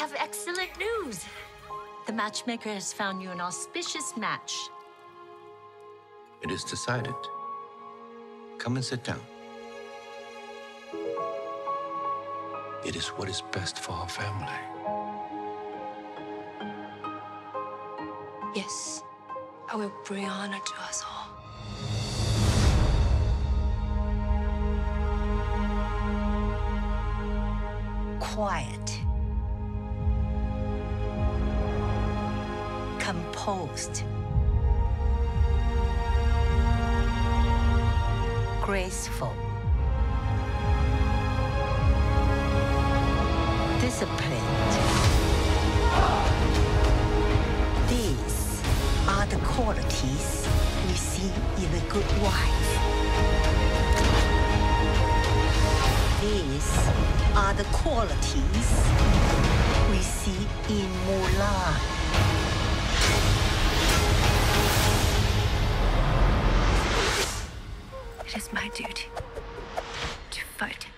have excellent news. The matchmaker has found you an auspicious match. It is decided. Come and sit down. It is what is best for our family. Yes, I will bring honor to us all. Quiet. Composed. Graceful. Disciplined. These are the qualities we see in a good wife. These are the qualities we see in Mulan. It is my duty to fight